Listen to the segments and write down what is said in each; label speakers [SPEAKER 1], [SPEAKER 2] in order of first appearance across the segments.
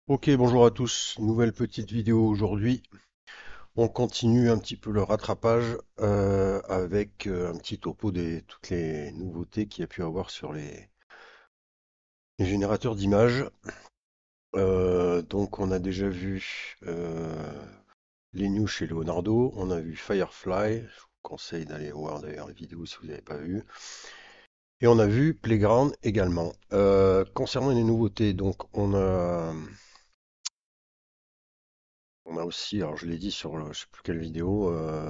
[SPEAKER 1] Ok, bonjour à tous. Nouvelle petite vidéo aujourd'hui. On continue un petit peu le rattrapage avec un petit topo de toutes les nouveautés qu'il y a pu avoir sur les générateurs d'images. Donc on a déjà vu les news chez Leonardo, on a vu Firefly. Je vous conseille d'aller voir d'ailleurs les vidéos si vous n'avez pas vu. Et on a vu Playground également. Concernant les nouveautés, donc on a aussi, alors je l'ai dit sur je sais plus quelle vidéo.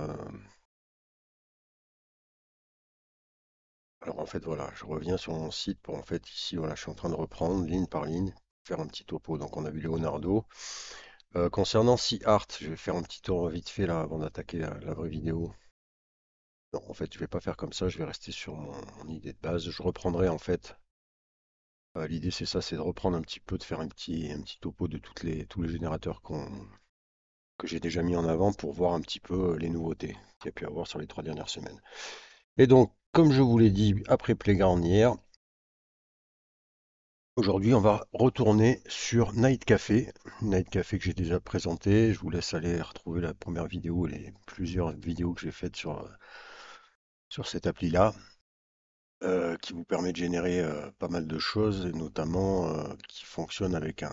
[SPEAKER 1] Alors en fait voilà, je reviens sur mon site pour en fait ici voilà, je suis en train de reprendre ligne par ligne, faire un petit topo. Donc on a vu Leonardo. Concernant Sea Art, je vais faire un petit tour vite fait là avant d'attaquer la vraie vidéo. Non, en fait je vais pas faire comme ça, je vais rester sur mon idée de base. Je reprendrai en fait. L'idée c'est ça, c'est de reprendre un petit peu, de faire un petit topo de tous les générateurs que j'ai déjà mis en avant pour voir un petit peu les nouveautés qu'il y a pu avoir sur les 3 dernières semaines. Et donc, comme je vous l'ai dit après Playground hier, aujourd'hui, on va retourner sur Night Café. Night Café que j'ai déjà présenté. Je vous laisse aller retrouver la première vidéo et les plusieurs vidéos que j'ai faites sur cette appli-là, qui vous permet de générer pas mal de choses, et notamment qui fonctionne avec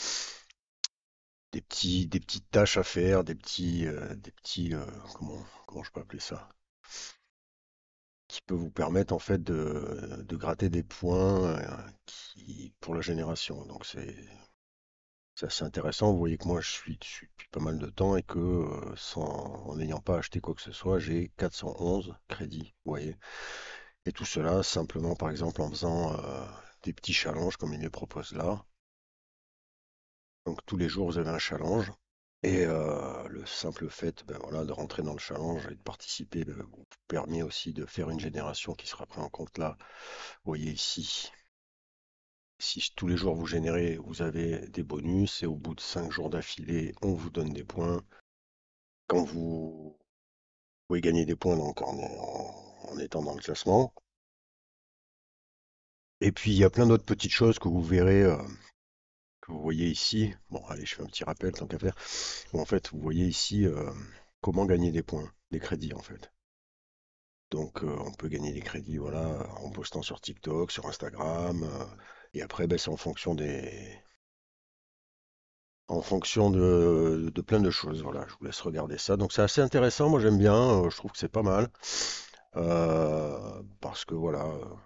[SPEAKER 1] des petites tâches à faire, comment je peux appeler ça? Qui peut vous permettre en fait de gratter des points pour la génération. Donc c'est assez intéressant. Vous voyez que moi je suis dessus depuis pas mal de temps et que en n'ayant pas acheté quoi que ce soit, j'ai 411 crédits. Vous voyez. Et tout cela simplement par exemple en faisant des petits challenges comme il les propose là. Donc tous les jours vous avez un challenge. Et le simple fait ben, voilà, de rentrer dans le challenge et de participer vous permet aussi de faire une génération qui sera prise en compte là. Vous voyez ici, si tous les jours vous générez, vous avez des bonus et au bout de 5 jours d'affilée, on vous donne des points. Quand vous pouvez gagner des points donc en étant dans le classement. Et puis il y a plein d'autres petites choses que vous verrez, que vous voyez ici. Bon, allez, je fais un petit rappel tant qu'à faire. Où en fait, vous voyez ici comment gagner des points, des crédits en fait. Donc on peut gagner des crédits voilà, en postant sur TikTok, sur Instagram. Et après, ben, c'est en fonction de plein de choses. Voilà, je vous laisse regarder ça. Donc c'est assez intéressant, moi j'aime bien, je trouve que c'est pas mal. Parce que voilà,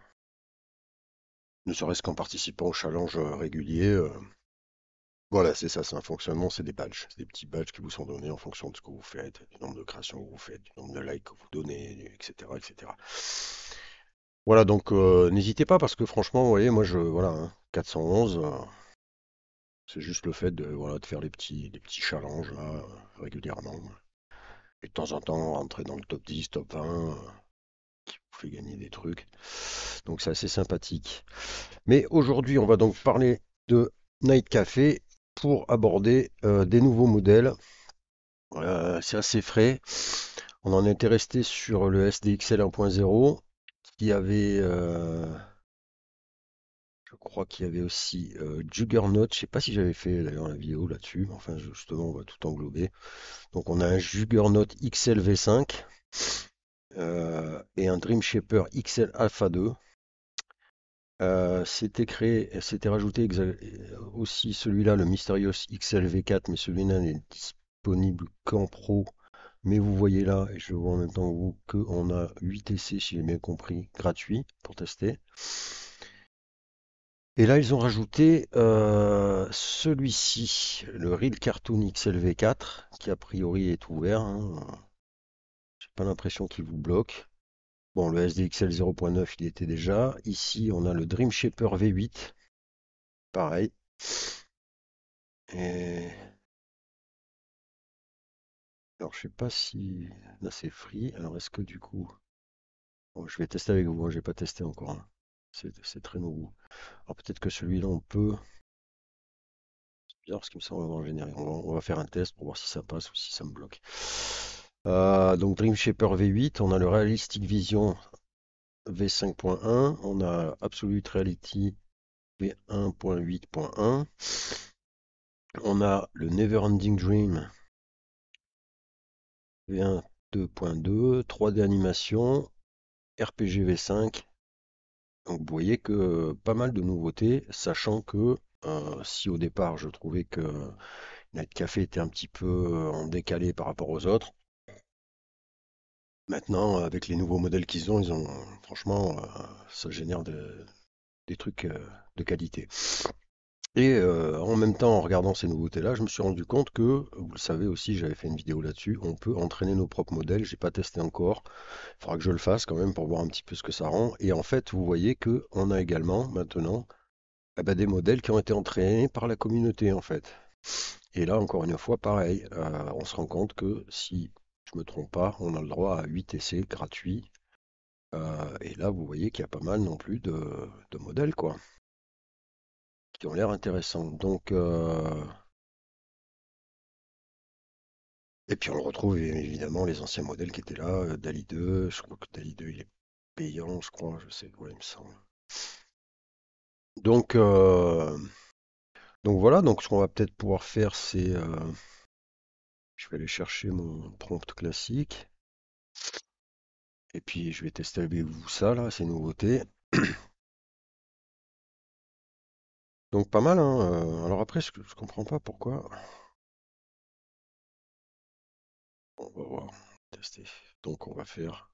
[SPEAKER 1] ne serait-ce qu'en participant aux challenges réguliers, voilà, c'est ça, c'est un fonctionnement, c'est des badges. C'est des petits badges qui vous sont donnés en fonction de ce que vous faites, du nombre de créations que vous faites, du nombre de likes que vous donnez, etc. etc. Voilà, donc n'hésitez pas parce que franchement, vous voyez, moi je voilà, hein, 411, c'est juste le fait de, voilà, de faire les petits challenges là, régulièrement. Et de temps en temps, rentrer dans le top 10, top 20, qui vous fait gagner des trucs. Donc c'est assez sympathique. Mais aujourd'hui, on va donc parler de Night Café pour aborder des nouveaux modèles. C'est assez frais. On en était resté sur le SDXL 1.0 qui avait, je crois qu'il y avait aussi Juggernaut. Je sais pas si j'avais fait d'ailleurs la vidéo là-dessus, mais enfin justement on va tout englober. Donc on a un Juggernaut XL V5 et un Dream Shaper XL Alpha 2. C'était rajouté aussi celui-là, le Mysterious XL V4, mais celui-là n'est disponible qu'en pro. Mais vous voyez là, et je vois en même temps que vous, qu'on a 8 essais, si j'ai bien compris, gratuits pour tester. Et là, ils ont rajouté celui-ci, le Real Cartoon XL V4, qui a priori est ouvert, hein. J'ai pas l'impression qu'il vous bloque. Bon, le SDXL 0.9, il était déjà. Ici, on a le Dream Shaper V8, pareil. Et alors, je sais pas si là c'est free. Alors, est-ce que du coup, bon, je vais tester avec vous, hein, j'ai pas testé encore, hein. C'est très nouveau. Alors, peut-être que celui-là, on peut. C'est bizarre parce qu'il me semble avoir généré. On va faire un test pour voir si ça passe ou si ça me bloque. Donc, Dream Shaper V8, on a le Realistic Vision V5.1, on a Absolute Reality V1.8.1. On a le Neverending Dream V1 2.2, 3D animation, RPG V5. Donc vous voyez que pas mal de nouveautés, sachant que si au départ je trouvais que Night Café était un petit peu en décalé par rapport aux autres, maintenant avec les nouveaux modèles qu'ils ont, ils ont franchement ça génère des trucs de qualité. Et en même temps, en regardant ces nouveautés-là, je me suis rendu compte que, vous le savez aussi, j'avais fait une vidéo là-dessus, on peut entraîner nos propres modèles. J'ai pas testé encore. Il faudra que je le fasse quand même pour voir un petit peu ce que ça rend. Et en fait, vous voyez que on a également maintenant des modèles qui ont été entraînés par la communauté en fait. Et là, encore une fois, pareil, on se rend compte que si je me trompe pas, on a le droit à 8 essais gratuits. Et là, vous voyez qu'il y a pas mal non plus de modèles quoi, qui ont l'air intéressants. Donc, et puis on le retrouve évidemment les anciens modèles qui étaient là, DALI 2, je crois que DALI 2 il est payant, je crois, je sais, ouais, il me semble. Donc, donc voilà, donc ce qu'on va peut-être pouvoir faire, c'est, je vais aller chercher mon prompt classique, et puis je vais tester avec vous ça là, ces nouveautés. Donc pas mal, hein. Alors après, je comprends pas pourquoi. On va voir, tester. Donc on va faire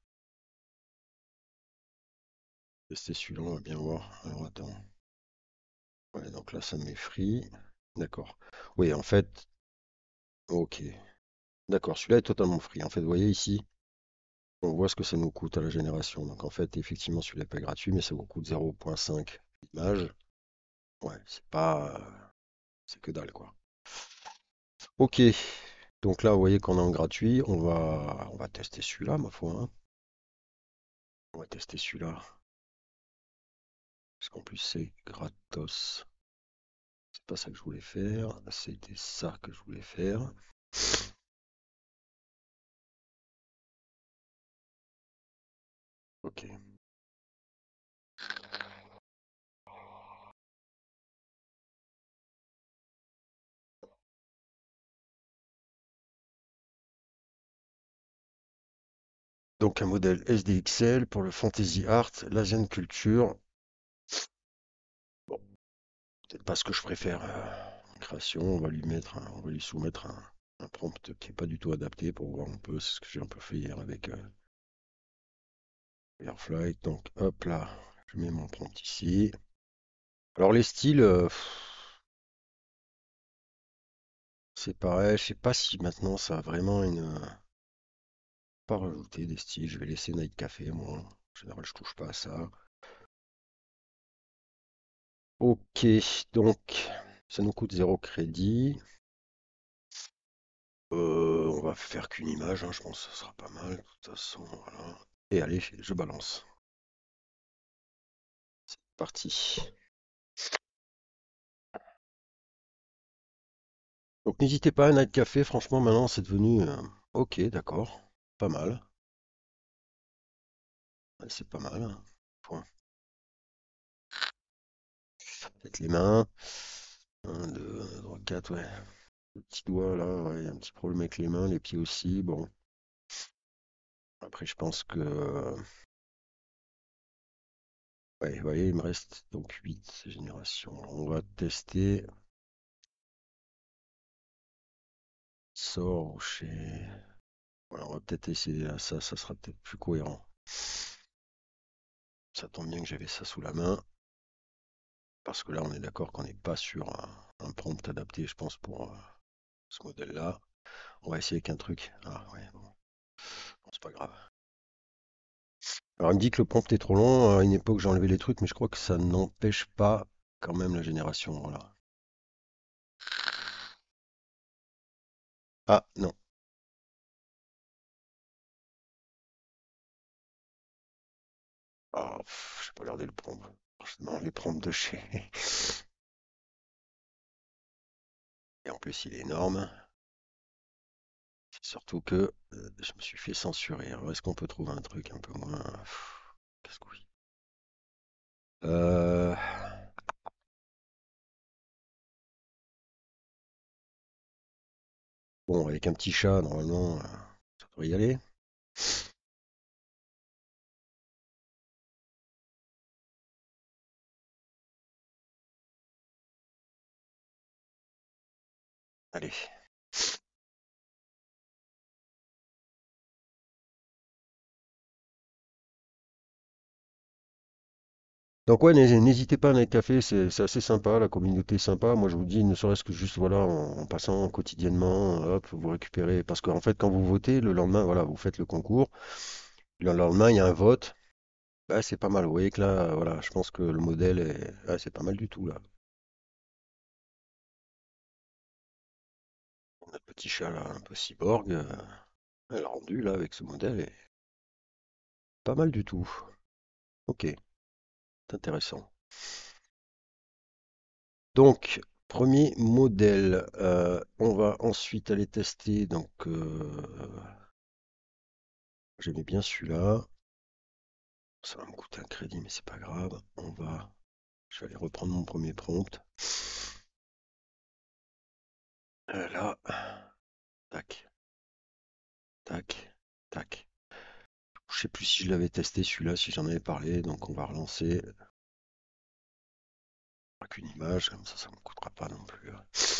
[SPEAKER 1] tester celui-là, on va bien voir. Alors attends. Ouais, donc là ça me met free. D'accord. Oui, en fait, ok. D'accord, celui-là est totalement free. En fait, vous voyez ici, on voit ce que ça nous coûte à la génération. Donc en fait, effectivement, celui-là n'est pas gratuit, mais ça vous coûte 0,5 images. Ouais, c'est pas. C'est que dalle, quoi. Ok. Donc là, vous voyez qu'on est en gratuit. On va tester celui-là, ma foi, hein. On va tester celui-là. Parce qu'en plus, c'est gratos. C'est pas ça que je voulais faire. C'était ça que je voulais faire. Ok. Donc un modèle SDXL pour le Fantasy Art, l'Asian Culture. Bon, peut-être pas ce que je préfère en création. On va lui soumettre un prompt qui est pas du tout adapté pour voir un peu. C'est ce que j'ai un peu fait hier avec Airflight. Donc hop là, je mets mon prompt ici. Alors les styles, c'est pareil. Je sais pas si maintenant ça a vraiment une. Pas rajouter des styles. Je vais laisser Night Café moi. En général, je touche pas à ça. Ok, donc ça nous coûte 0 crédit. On va faire qu'une image, hein, je pense que ce sera pas mal. De toute façon, voilà. Et allez, je balance. Parti. Donc n'hésitez pas à Night Café, franchement maintenant c'est devenu ok, d'accord, pas mal. Ouais, c'est pas mal, hein. Point. Peut-être les mains. Un, deux, trois, quatre, ouais. Le petit doigt là, ouais, un petit problème avec les mains, les pieds aussi. Bon, après je pense que ouais, vous voyez, il me reste donc 8 générations. On va tester sort chez. Voilà, on va peut-être essayer ça, ça sera peut-être plus cohérent. Ça tombe bien que j'avais ça sous la main, parce que là on est d'accord qu'on n'est pas sur un prompt adapté, je pense, pour ce modèle-là. On va essayer avec un truc. Ah ouais, bon, bon, c'est pas grave. Alors il me dit que le prompt est trop long, à une époque j'ai enlevé les trucs, mais je crois que ça n'empêche pas quand même la génération. Voilà. Ah non. Ah, j'ai pas regardé le prompt. Franchement, les prompts de chez. Et en plus il est énorme. C'est surtout que je me suis fait censurer. Alors est-ce qu'on peut trouver un truc un peu moins. Casse-couille. Euh, Bon, avec un petit chat, normalement, ça devrait y aller. Allez. Donc ouais, n'hésitez pas à un café, c'est assez sympa, la communauté est sympa. Moi je vous dis, ne serait-ce que juste voilà, en passant quotidiennement, hop, vous récupérez. Parce qu'en fait, quand vous votez, le lendemain, voilà, vous faites le concours. Le lendemain, il y a un vote. Bah, c'est pas mal. Vous voyez que là, voilà, je pense que le modèle est. Ah, c'est pas mal du tout là. Notre petit chat là, un peu cyborg, elle a rendu là avec ce modèle est pas mal du tout. Ok, c'est intéressant. Donc, premier modèle, on va ensuite aller tester. Donc, j'aimais bien celui-là. Ça va me coûter un crédit, mais c'est pas grave. Je vais aller reprendre mon premier prompt. Là, tac, tac, tac. Je sais plus si je l'avais testé celui-là, si j'en avais parlé. Donc, on va relancer. Pas qu'une image, comme ça me coûtera pas non plus.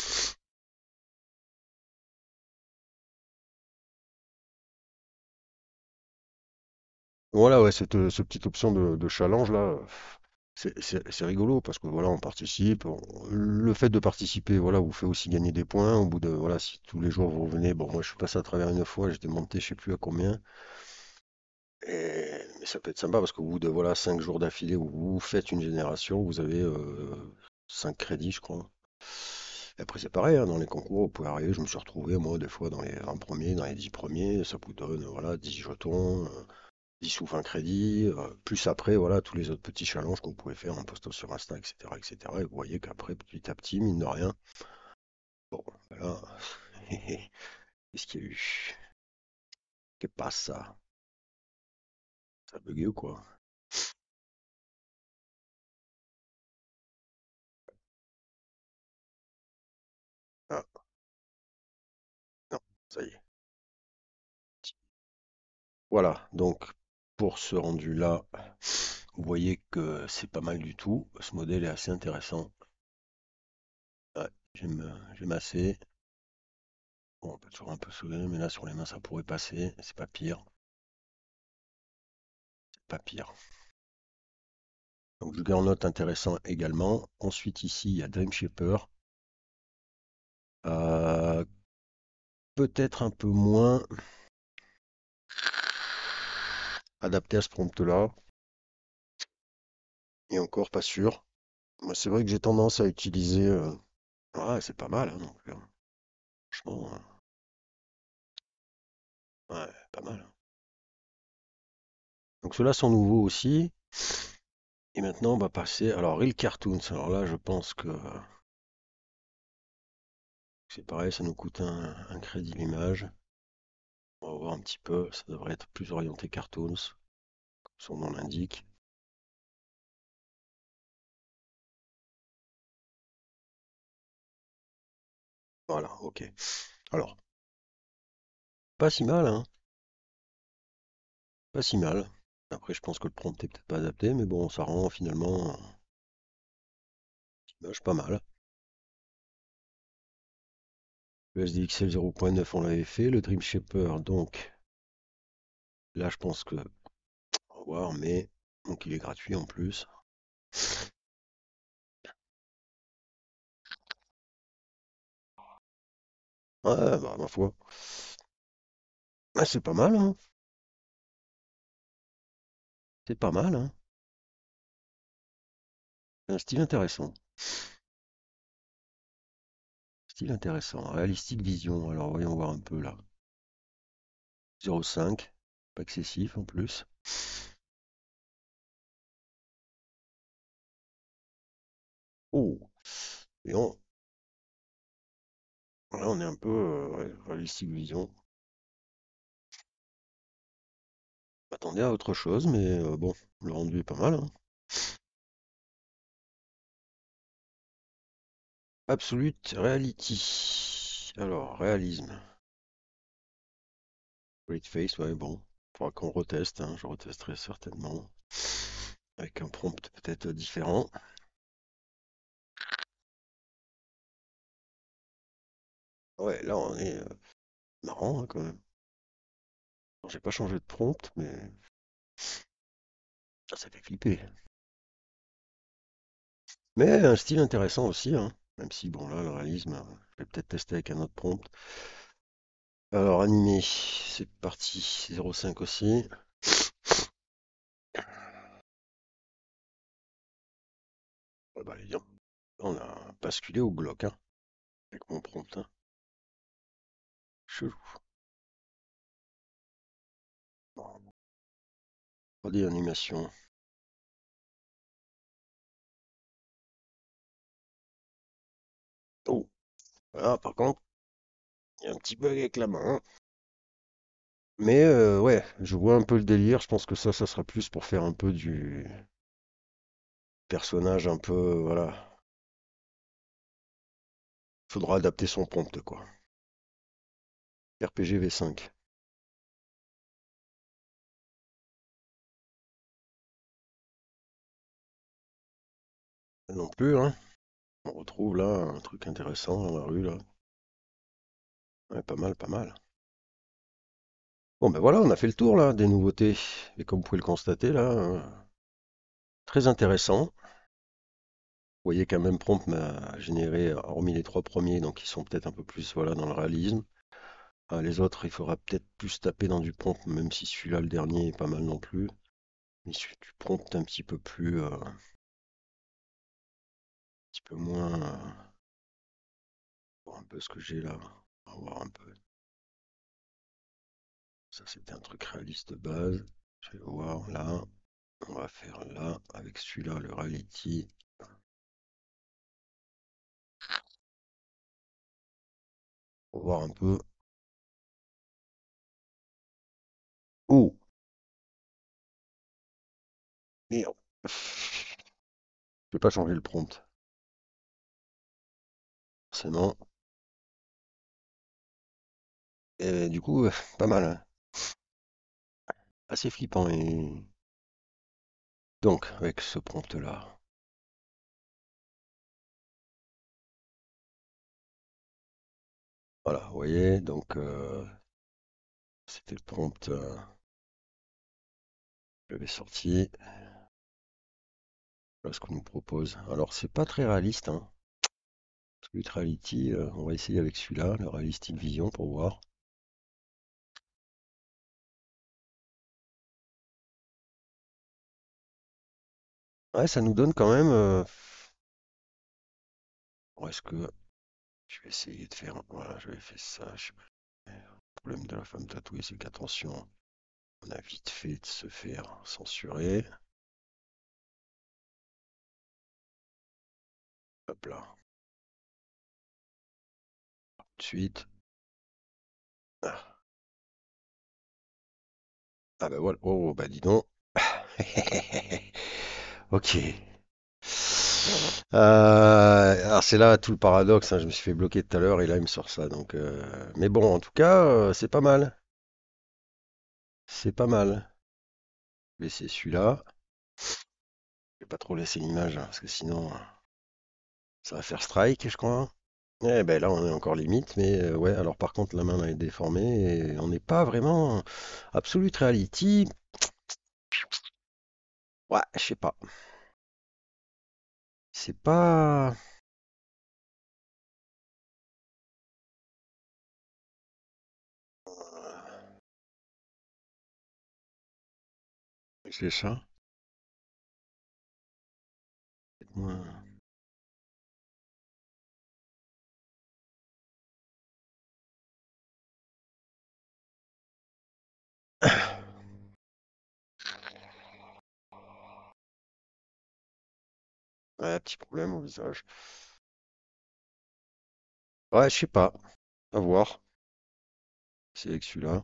[SPEAKER 1] Voilà, ouais, cette petite option de challenge là, c'est rigolo parce que voilà, on participe. Le fait de participer, voilà, vous fait aussi gagner des points. Au bout de, voilà, si tous les jours vous revenez, bon, moi je suis passé à travers une fois, j'étais monté, je sais plus à combien. Mais ça peut être sympa parce qu'au bout de voilà 5 jours d'affilée où vous faites une génération, vous avez 5 crédits, je crois. Et après, c'est pareil, hein, dans les concours, vous pouvez arriver. Je me suis retrouvé, moi, des fois, dans les 20 premiers, dans les 10 premiers. Ça vous donne, voilà, 10 jetons, 10 ou 20 crédits. Plus après, voilà, tous les autres petits challenges que vous pouvez faire en postant sur Insta, etc., etc. Et cetera. Et vous voyez qu'après, petit à petit, mine de rien, bon, voilà. Qu'est-ce qu'il y a eu? Qu'est-ce passe ça? Ça a bugué ou quoi? Ah, non, ça y est. Voilà, donc pour ce rendu-là, vous voyez que c'est pas mal du tout. Ce modèle est assez intéressant. Ouais, j'aime assez. Bon, on peut toujours un peu soulever, mais là sur les mains ça pourrait passer. C'est pas pire, c'est pas pire. Donc Juggernaut intéressant également. Ensuite ici il y a Dream Shaper. Euh, Peut-être un peu moins adapté à ce prompt-là. Et encore pas sûr. Moi c'est vrai que j'ai tendance à utiliser. Ouais, c'est pas mal, hein, donc, franchement, ouais, pas mal, hein. Donc ceux-là sont nouveaux aussi. Et maintenant, on va passer. Alors, Real Cartoons. Alors là, je pense que c'est pareil, ça nous coûte un crédit l'image. On va voir un petit peu. Ça devrait être plus orienté cartoons, comme son nom l'indique. Voilà, ok. Alors, pas si mal, hein. Pas si mal. Après, je pense que le prompt est peut-être pas adapté, mais bon, ça rend finalement l'image pas mal. Le SDXL 0.9, on l'avait fait. Le Dream Shaper, donc, là, je pense que. On va voir, mais. Donc, il est gratuit en plus. Ouais, bah, ma foi. Ah, c'est pas mal, hein. C'est pas mal, hein. Un style intéressant. Style intéressant. Réalistique vision. Alors voyons voir un peu là. 0,5. Pas excessif en plus. Oh. Et là, on est un peu ouais, réalistique vision. Attendez à autre chose, mais bon, le rendu est pas mal, hein. Absolute Reality. Alors, réalisme. Great Face, ouais, bon. Faudra qu'on reteste, hein, je retesterai certainement. Avec un prompt peut-être différent. Ouais, là on est marrant hein, quand même. Alors, j'ai pas changé de prompt, mais ça fait flipper. Mais un style intéressant aussi, hein. Même si, bon, là, le réalisme, je vais peut-être tester avec un autre prompt. Alors, animé, c'est parti. 0,5 aussi. Ah bah, allez, on a basculé au Glock, hein, avec mon prompt, hein. Chelou. Bon, 3D animation. Oh, voilà, par contre, il y a un petit bug avec la main, hein. Mais ouais, je vois un peu le délire. Je pense que ça sera plus pour faire un peu du personnage un peu, voilà. Faudra adapter son prompt, quoi. RPG V5. Non plus, hein. On retrouve là un truc intéressant dans la rue, là. Ouais, pas mal, pas mal. Bon, ben voilà, on a fait le tour, là, des nouveautés. Et comme vous pouvez le constater, là, très intéressant. Vous voyez qu'un même prompt m'a généré, hormis les trois premiers, donc ils sont peut-être un peu plus, voilà, dans le réalisme. Ah, les autres, il faudra peut-être plus taper dans du prompt, même si celui-là, le dernier, est pas mal non plus. Mais du prompt un petit peu moins, voir un peu ce que j'ai là. On va voir un peu. Ça, c'était un truc réaliste de base. Je vais voir là. On va faire là, avec celui-là, le reality. Pour voir un peu. Oh, merde. Je vais pas changer le prompt. Forcément. Et du coup, pas mal, hein. Assez flippant. Et donc, avec ce prompt-là. Voilà, vous voyez, donc c'était le prompt que j'avais sorti. Voilà ce qu'on nous propose. Alors, c'est pas très réaliste, hein. Split Reality, on va essayer avec celui-là, le Realistic Vision, pour voir. Ouais, ça nous donne quand même. Bon, est-ce que je vais essayer de faire. Voilà, j'avais fait ça. Je sais pas. Le problème de la femme tatouée, c'est qu'attention, on a vite fait de se faire censurer. Hop là, tout de suite. Ah, ah bah voilà. Oh, bah dis donc. Ok. Alors c'est là tout le paradoxe, hein. Je me suis fait bloquer tout à l'heure et là il me sort ça. Donc, mais bon, en tout cas, c'est pas mal. C'est pas mal. Je vais essayer celui-là. Je vais pas trop laisser l'image hein, parce que sinon ça va faire strike, je crois. Eh ben là on est encore limite, mais ouais. Alors par contre la main elle est déformée et on n'est pas vraiment Absolute Reality. Ouais, je sais pas. C'est pas. C'est ça. Moins- Ouais, petit problème au visage. Ouais, je sais pas. À voir. C'est avec celui-là.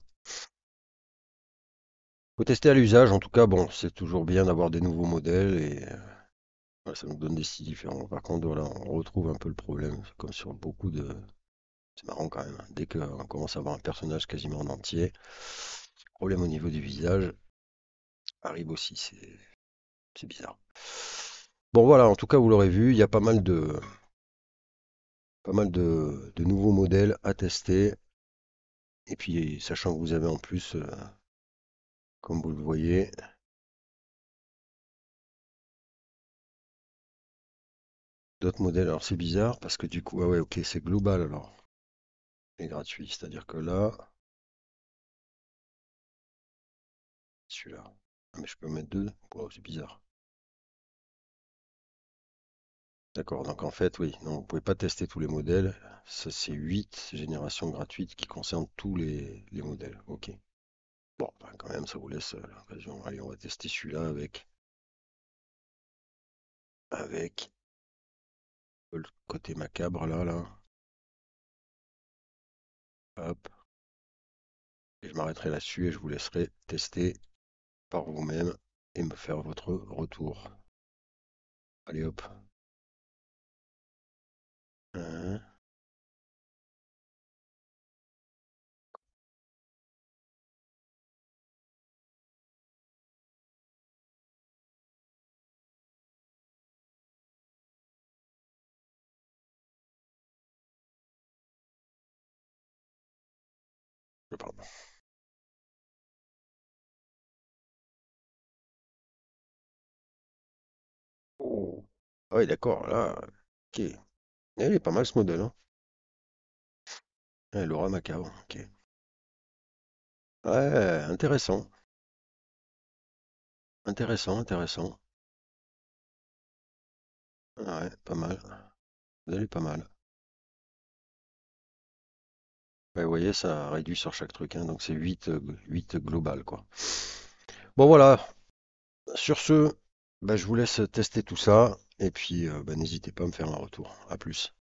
[SPEAKER 1] Faut tester à l'usage. En tout cas, bon, c'est toujours bien d'avoir des nouveaux modèles et ouais, ça nous donne des styles différents. Par contre, voilà, on retrouve un peu le problème, comme sur beaucoup de. C'est marrant quand même, hein. Dès qu'on commence à avoir un personnage quasiment en entier, Problème au niveau du visage arrive aussi, c'est bizarre. Bon voilà, en tout cas vous l'aurez vu, il y a pas mal de nouveaux modèles à tester. Et puis sachant que vous avez en plus, comme vous le voyez, d'autres modèles. Alors c'est bizarre parce que du coup, ah ouais, ok, c'est global alors, et gratuit. C'est-à-dire que là, celui-là. Ah, mais je peux mettre deux. Wow, c'est bizarre. D'accord, donc en fait, oui, non, vous pouvez pas tester tous les modèles. Ça, c'est 8 générations gratuites qui concernent tous les modèles. Ok. Bon, bah, quand même, ça vous laisse l'occasion. Allez, on va tester celui-là avec le côté macabre là. Hop. Et je m'arrêterai là-dessus et je vous laisserai tester par vous-même et me faire votre retour. Allez hop. Hein, pardon. Oh. Ah oui, d'accord, là. Ok. Il est pas mal ce modèle, hein. Laura Macabre, ok. Ouais, intéressant. Intéressant, intéressant. Ouais, pas mal. Le modèle est pas mal. Ouais, vous voyez, ça réduit sur chaque truc, hein, donc c'est 8 global, quoi. Bon, voilà. Sur ce, bah, je vous laisse tester tout ça. Et puis, bah, n'hésitez pas à me faire un retour. À plus.